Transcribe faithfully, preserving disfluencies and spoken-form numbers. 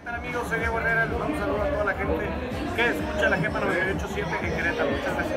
tal amigos? Soy Diego Herrera, les mando un saludo a toda la gente que escucha la Jefa noventa y ocho punto siete en Querétaro. Muchas gracias.